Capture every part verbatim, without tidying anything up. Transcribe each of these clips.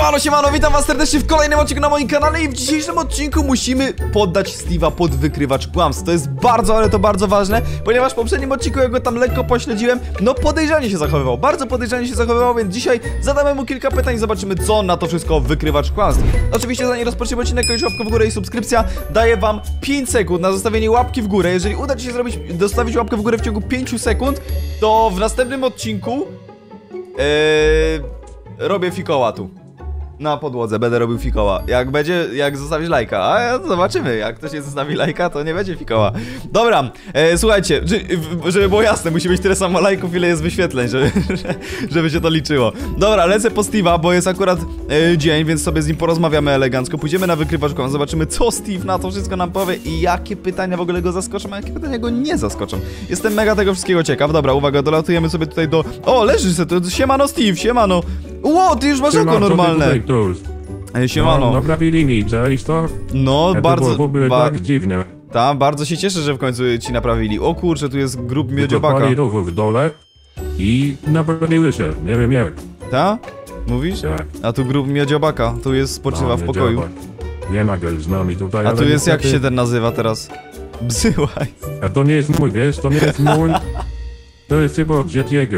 Siemano, siemano, witam was serdecznie w kolejnym odcinku na moim kanale i w dzisiejszym odcinku musimy poddać Steve'a pod wykrywacz kłamstw. To jest bardzo, ale to bardzo ważne, ponieważ w poprzednim odcinku, jak go tam lekko pośledziłem, no podejrzanie się zachowywał, bardzo podejrzanie się zachowywał, więc dzisiaj zadamy mu kilka pytań i zobaczymy, co on na to wszystko wykrywacz kłamstw. Oczywiście zanim rozpoczniemy odcinek, koniecznie łapkę w górę i subskrypcja. Daję wam pięć sekund na zostawienie łapki w górę. Jeżeli uda ci się zrobić, dostawić łapkę w górę w ciągu pięciu sekund, to w następnym odcinku Eee, robię fikoła tu na podłodze, będę robił fikoła. Jak będzie, jak zostawisz lajka, a zobaczymy, jak ktoś nie zostawi lajka, to nie będzie fikoła. Dobra, e, słuchajcie, żeby było jasne, musi być tyle samo lajków, ile jest wyświetleń, żeby, żeby się to liczyło. Dobra, lecę po Steve'a, bo jest akurat e, dzień, więc sobie z nim porozmawiamy elegancko. Pójdziemy na wykrywacz kłamstw, zobaczymy, co Steve na to wszystko nam powie i jakie pytania w ogóle go zaskoczą, a jakie pytania go nie zaskoczą. Jestem mega tego wszystkiego ciekaw. Dobra, uwaga, dolatujemy sobie tutaj do... O, leżysz sobie, to siemano Steve, siemano. Ło, ty już masz oko normalne. Ej, siemano. No, naprawili mi, cześć to? No, ja bardzo... To było ba tak dziwne. Ta, bardzo się cieszę, że w końcu ci naprawili. O kurczę, tu jest grób miodziobaka. Tylko w dole i naprawiły się, nie wiem jak. Ta? Mówisz? Tak. A tu grób miodziobaka, tu jest, spoczywa no, w pokoju. Nie ma go z nami tutaj. A tu jest, jak się ten nazywa teraz? Bzyłaj. A to nie jest mój, wiesz, to nie jest mój. To jest chyba dzieciego.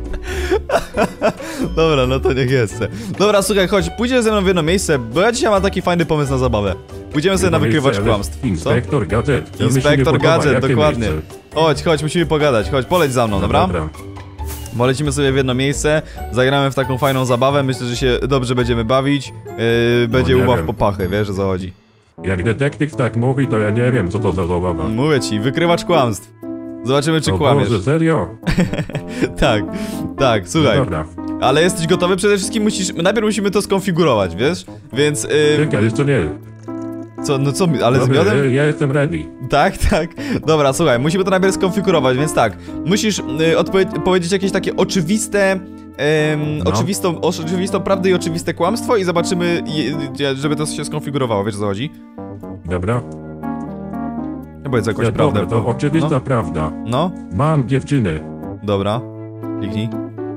Dobra, no to niech jest. Dobra, słuchaj, chodź, pójdziemy ze mną w jedno miejsce, bo ja dzisiaj mam taki fajny pomysł na zabawę. Pójdziemy sobie na wykrywacz kłamstw. Inspektor Gadżet. Inspektor Gadżet, dokładnie. Chodź, chodź, musimy pogadać, chodź, poleć za mną, dobra? Dobra. Bo lecimy sobie w jedno miejsce, zagramy w taką fajną zabawę, myślę, że się dobrze będziemy bawić. Yy, będzie no, ubaw po pachy, wiesz o co chodzi. Jak detektyw tak mówi, to ja nie wiem, co to za zabawa. Mówię ci, wykrywacz kłamstw. Zobaczymy, czy o kłamiesz. Boże, serio? Tak, tak, słuchaj. No dobra. Ale jesteś gotowy? Przede wszystkim musisz... Najpierw musimy to skonfigurować, wiesz? Więc... Yy... Czekaj, jeszcze nie. Co, no co, ale Dobra, z miodem? ja jestem ready. Tak, tak. Dobra, słuchaj, musimy to najpierw skonfigurować, więc tak. Musisz yy, powiedzieć jakieś takie oczywiste... Yy, no. oczywistą, oczywistą prawdę i oczywiste kłamstwo i zobaczymy, żeby to się skonfigurowało, wiesz o co chodzi? Dobra. Powiedz jakąś ja, prawdę. Dobra, to oczywista no. prawda. No? Mam dziewczynę. Dobra. Kliknij.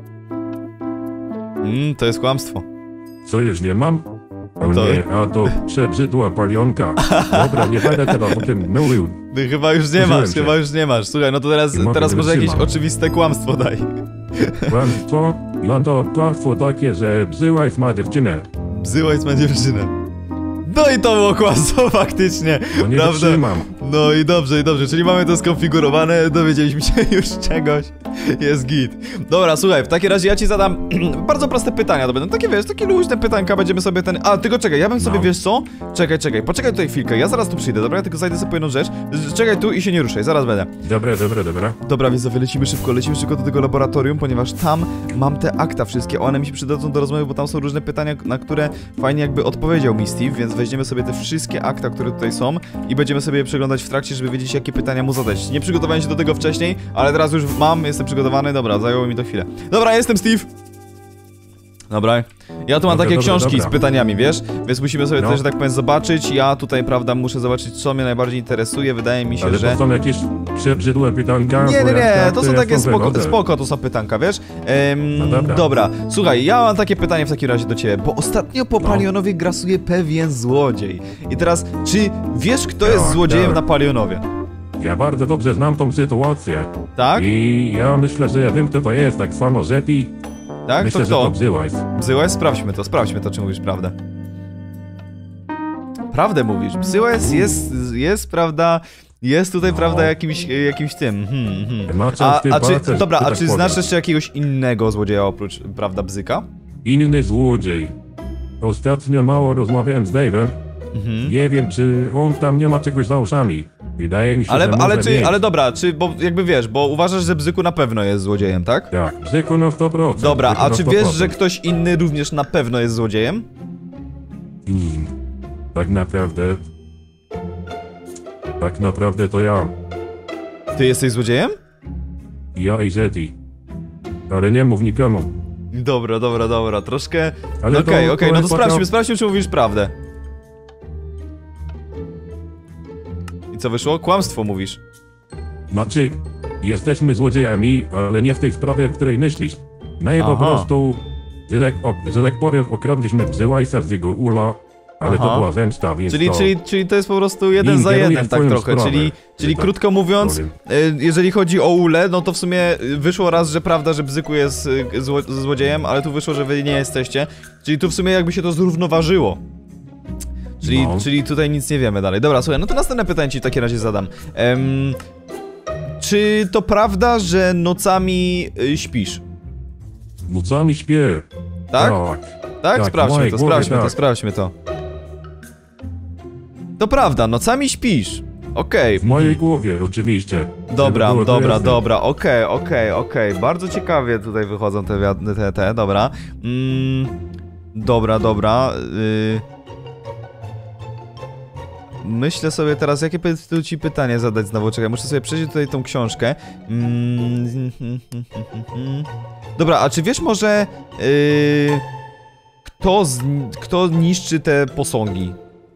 Mmm, to jest kłamstwo. Co już nie mam? O to... nie, a to przebrzydła palionka. Dobra, nie będę teraz o tym mówił. Ty chyba już nie masz, chyba już nie masz. Słuchaj, no to teraz, teraz może jakieś oczywiste kłamstwo daj. Kłamstwo? No to kłamstwo takie, że Bzyłajs ma dziewczynę. Bzyłajs ma dziewczynę. No i to było kłamstwo faktycznie, no nie prawda? Wytrzymam. No i dobrze, i dobrze, czyli mamy to skonfigurowane, dowiedzieliśmy się już czegoś, jest git. Dobra, słuchaj, w takim razie ja ci zadam bardzo proste pytania, to będą takie, wiesz, takie luźne pytanka, będziemy sobie ten... A, tylko czekaj, ja bym sobie, no. wiesz co? Czekaj, czekaj, poczekaj tutaj chwilkę, ja zaraz tu przyjdę, dobra? Ja tylko zajdę sobie po jedną rzecz. Czekaj tu i się nie ruszaj, zaraz będę. Dobra, dobra, dobra. Dobra, więc lecimy szybko, lecimy szybko do tego laboratorium, ponieważ tam mam te akta wszystkie, one mi się przydadzą do rozmowy, bo tam są różne pytania, na które fajnie jakby odpowiedział mi Steve, więc weźmiemy sobie te wszystkie akta, które tutaj są i będziemy sobie je przeglądać w trakcie, żeby wiedzieć, jakie pytania mu zadać. Nie przygotowałem się do tego wcześniej, ale teraz już mam, jestem przygotowany. Dobra, zajęło mi to chwilę. Dobra, jestem Steve. Dobra, ja tu mam dobra, takie dobra, książki dobra. z pytaniami, wiesz? Więc musimy sobie no. też, że tak powiem, zobaczyć. Ja tutaj, prawda, muszę zobaczyć, co mnie najbardziej interesuje. Wydaje mi się, ale że... to są jakieś przebrzydłe pytanka? Nie, nie, nie, to są takie spoko, wygodę. spoko, to są pytanka, wiesz? Ehm, no dobra. dobra, słuchaj, ja mam takie pytanie w takim razie do ciebie, bo ostatnio po no. Palionowie grasuje pewien złodziej. I teraz, czy wiesz, kto tak, jest złodziejem tak. na Palionowie? Ja bardzo dobrze znam tą sytuację. Tak? I ja myślę, że ja wiem, kto to jest, tak samo Zeti. Tak? Myślę, to kto? że to Bzyłajs. Bzyłajs? Sprawdźmy to, sprawdźmy to, czy mówisz prawdę. Prawdę mówisz. Bzyłajs jest, jest, prawda, jest tutaj, no. prawda, jakimś, jakimś tym. Hmm, hmm. A, a czy, dobra, a czy znasz jeszcze jakiegoś innego złodzieja oprócz, prawda, Bzyka? Inny złodziej. Ostatnio mało rozmawiałem z Dave'em. Mhm. Nie wiem, czy on tam nie ma czegoś za uszami. Wydaje mi się, ale, że ale może czy, mieć. ale dobra, czy, bo jakby wiesz, bo uważasz, że Bzyku na pewno jest złodziejem, tak? Tak, Bzyku na sto procent. Dobra, Bzyku a na czy sto wiesz, procent. że ktoś inny również na pewno jest złodziejem? Hmm. Tak naprawdę... Tak naprawdę to ja. Ty jesteś złodziejem? Ja i Zeti. Ale nie mów nikomu. Dobra, dobra, dobra, troszkę... Okej, Ale okej, to, okay, to no to taka... sprawdźmy, sprawdźmy, czy mówisz prawdę. I co wyszło? Kłamstwo mówisz. Znaczy, jesteśmy złodziejami, ale nie w tej sprawie, w której myślisz. My Aha. po prostu że tak, o, że tak powiem, okradliśmy Bzyłajsa z jego ula, ale Aha. to była zemsta, więc Czyli, to... czyli, czyli to jest po prostu jeden Nie za ingeruję jeden, w tak twoją trochę, sprawę, czyli, czyli tak krótko mówiąc, powiem. y, jeżeli chodzi o Ule, no to w sumie y, wyszło raz, że prawda, że Bzyku jest y, zło złodziejem, ale tu wyszło, że wy nie jesteście, czyli tu w sumie jakby się to zrównoważyło. Czyli, No. czyli tutaj nic nie wiemy dalej. Dobra, słuchaj, no to następne pytanie ci w takim razie zadam. Em, czy to prawda, że nocami y, śpisz? Nocami śpię. Tak? Tak. Tak? Tak, w Sprawdźmy mojej to, głowie sprawdźmy to, tak. sprawdźmy to. To prawda, nocami śpisz. Okej. W mojej głowie, oczywiście. Dobra, Żeby było dobra, jasne. dobra, okej, okej, okej. Bardzo ciekawie tutaj wychodzą te, wiad- te, te dobra. Mm, dobra, dobra. Y... Myślę sobie teraz, jakie py- tu ci pytanie zadać znowu. Czekaj, muszę sobie przejrzeć tutaj tą książkę. Mm, dobra, a czy wiesz może... Y... Kto, z... Kto niszczy te posągi?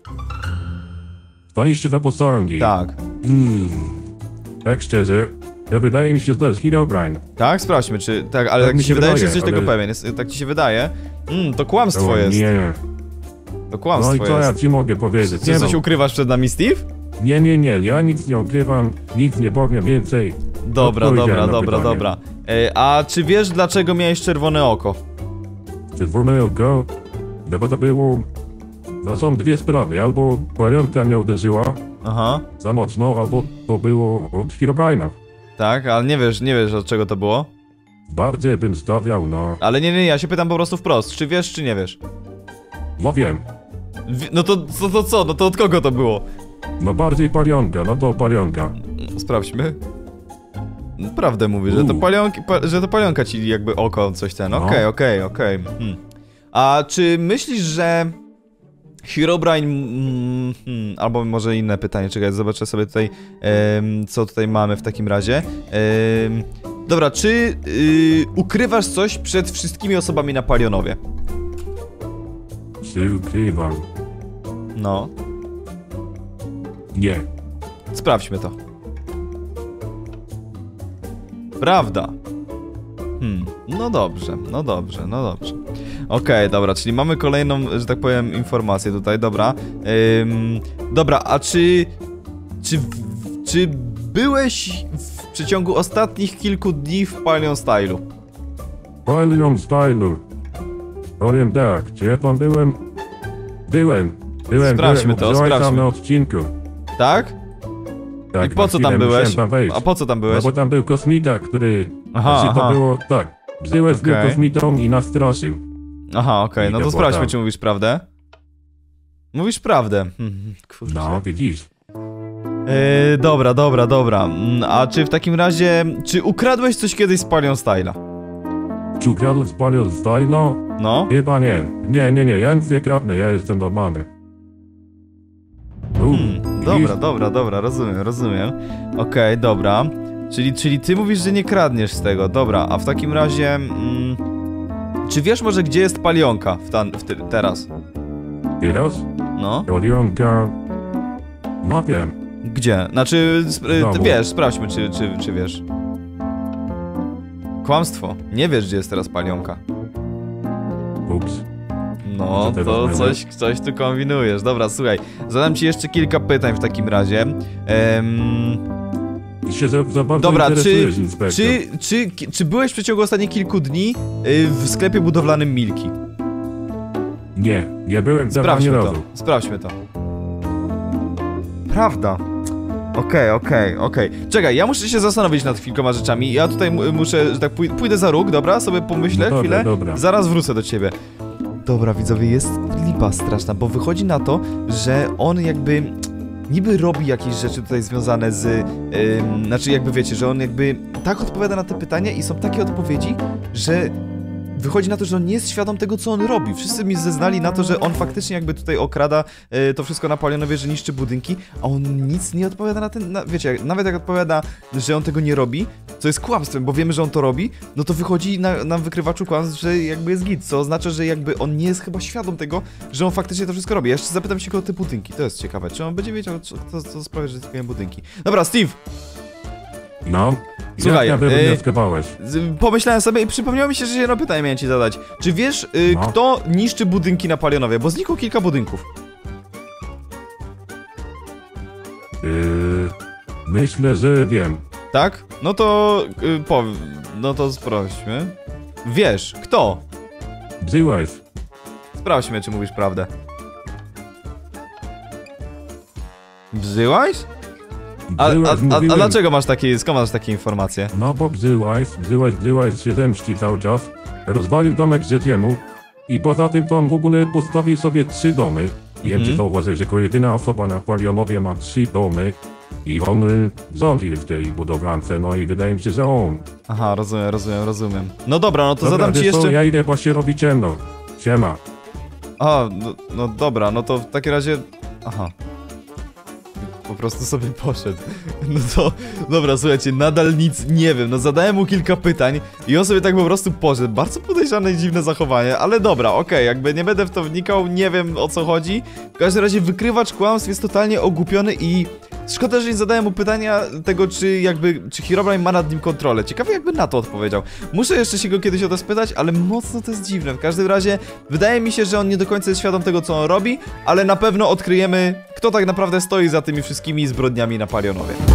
To jeszcze te posągi. Tak. Hmm. Tak szczerze, to wydaje mi się, że to jest Herobrine. Tak? Sprawdźmy, czy... Tak, ale Tak tak mi mi się się wydaje, czy wydaje, jesteś tego ale- pewien? Jest, tak ci się wydaje? Mm, to kłamstwo O, jest. Nie. To No kłamstwo i co ja jest. ci mogę powiedzieć? Czy Nie, coś no. ukrywasz przed nami, Steve? nie, nie, nie, ja nic nie ukrywam, nic nie powiem więcej. Dobra, Odpowiedziałem dobra, na dobra, pytanie. dobra. E, a czy wiesz, dlaczego miałeś czerwone oko? Czerwone oko, no bo to było... No są dwie sprawy, albo pająka mnie uderzyła Aha, za mocno, albo to było od Herobrine'a. tak, ale nie wiesz, nie wiesz od czego to było? Bardziej bym stawiał, no... Ale nie, nie, ja się pytam po prostu wprost, czy wiesz, czy nie wiesz? No wiem, Wi- no to, to, to co, no to od kogo to było? no bardziej palionka, no to palionka. Sprawdźmy. Prawdę mówię, że to U. palionki, pa, że to palionka ci jakby oko coś ten, No. okej, okej, okej. Hmm. A czy myślisz, że Herobrine, mm, hmm, albo może inne pytanie, czekaj, zobaczę sobie tutaj, em, co tutaj mamy w takim razie. Em, dobra, czy y, ukrywasz coś przed wszystkimi osobami na Palionowie? Czy ukrywam? No, Nie. sprawdźmy to. Prawda. Hmm, no dobrze, no dobrze, no dobrze. Okej, dobra, czyli mamy kolejną, że tak powiem, informację tutaj, dobra. Ym, dobra, a czy... Czy, w- czy byłeś w przeciągu ostatnich kilku dni w Palion Stylu? Palion Stylu. Powiem tak, czy ja tam byłem? Byłem. Byłem, Sprawdźmy byłem, to, obserwowałem sprawdźmy. tam na odcinku. Tak? Tak, I po na co chwilę tam byłeś? musiałem tam wejść. A po co tam No byłeś? bo tam był kosmita, który... Aha, znaczy, to aha. było tak. Bzyłeś był Okej. kosmitą i nas straszył. Aha, okej, I no to to było sprawdźmy, tam. czy mówisz prawdę. Mówisz prawdę. Hmm, kurczę. No, widzisz. Yy, dobra, dobra, dobra. Mm, A czy w takim razie, czy ukradłeś coś kiedyś z Palion Styla? Czy ukradł z Palion Stylu? No? Chyba nie. Nie, nie, nie, ja nic nie kradnę, ja jestem normalny. U, Hmm, widzisz? dobra, dobra, dobra, rozumiem, rozumiem. Okej, dobra. Czyli, czyli ty mówisz, że nie kradniesz z tego, dobra, a w takim razie... Mm, czy wiesz może, gdzie jest Palionka w tan, w ty, teraz? Teraz? No? Palionka... No wiem. Gdzie? Znaczy, sp- ty Znowu. wiesz, sprawdźmy, czy, czy, czy wiesz. Kłamstwo. Nie wiesz, gdzie jest teraz Palionka. Ups. No, Może teraz to będę? coś, coś tu kombinujesz. Dobra, słuchaj, zadam ci jeszcze kilka pytań w takim razie. Em, I się za, za bardzo dobra, czy, interesujesz, inspektor. czy, czy, czy, czy byłeś w przeciągu ostatnich kilku dni y, w sklepie budowlanym Milki? Nie, nie byłem tam ani Sprawdźmy to, razu. sprawdźmy to. Prawda. Okej, okej, okej. Czekaj, ja muszę się zastanowić nad kilkoma rzeczami. Ja tutaj mu- muszę, że tak pój pójdę za róg, dobra? Sobie pomyślę No dobra, chwilę. dobra. Zaraz wrócę do ciebie. Dobra, widzowie, jest lipa straszna, bo wychodzi na to, że on jakby niby robi jakieś rzeczy tutaj związane z... Ym, znaczy jakby wiecie, że on jakby tak odpowiada na te pytania i są takie odpowiedzi, że wychodzi na to, że on nie jest świadom tego, co on robi. Wszyscy mi zeznali na to, że on faktycznie jakby tutaj okrada y, to wszystko na Palionowie, że niszczy budynki, a on nic nie odpowiada na ten... Na, wiecie, nawet jak odpowiada, że on tego nie robi, co jest kłamstwem, bo wiemy, że on to robi, no to wychodzi na, na wykrywaczu kłamstw, że jakby jest git, co oznacza, że jakby on nie jest chyba świadom tego, że on faktycznie to wszystko robi. Ja jeszcze zapytam się go o te budynki, to jest ciekawe, czy on będzie wiedział, co, co, co sprawia, że zbijają budynki. Dobra, Steve! No, Słuchaj, Jak yy, wywnioskowałeś? z- pomyślałem sobie i przypomniało mi się, że jedno pytanie miałem ci zadać. Czy wiesz, y, No. kto niszczy budynki na Palionowie? Bo znikło kilka budynków. Yy, myślę, że wiem. Tak? No to y, pow... No to sprawdźmy. Wiesz, kto? Bzyłeś. Sprawdźmy, czy mówisz prawdę. Bzyłaś? A, a, Bzyłeś, a, a mówiłem. dlaczego masz takie, skąd masz takie informacje? No bo bzyłaś, bzyłaś, bzyłaś się zemści cały czas. Rozwalił domek Zetiemu. I poza tym to on w ogóle postawił sobie trzy domy. Nie wiem, Mhm. czy to uważasz, że jako jedyna osoba na Palionowie ma trzy domy. I on y, rządzi w tej budowlance, no i wydaje mi się, że on. Aha, rozumiem, rozumiem, rozumiem. No dobra, no to Dobra, zadam ci wiesz co, jeszcze... ja idę właśnie robić ciemno. Siema. A, no, no dobra, no to w takim razie... Aha. Po prostu sobie poszedł. No to... Dobra, słuchajcie, nadal nic nie wiem. No zadałem mu kilka pytań i on sobie tak po prostu poszedł. Bardzo podejrzane i dziwne zachowanie, ale dobra, okej, jakby nie będę w to wnikał, nie wiem o co chodzi. W każdym razie wykrywacz kłamstw jest totalnie ogłupiony i... Szkoda, że nie zadałem mu pytania tego, czy jakby, czy Herobrine ma nad nim kontrolę. Ciekawe jakby na to odpowiedział. Muszę jeszcze się go kiedyś o to spytać, ale mocno to jest dziwne. W każdym razie wydaje mi się, że on nie do końca jest świadom tego, co on robi, ale na pewno odkryjemy, kto tak naprawdę stoi za tymi wszystkimi zbrodniami na Palionowie.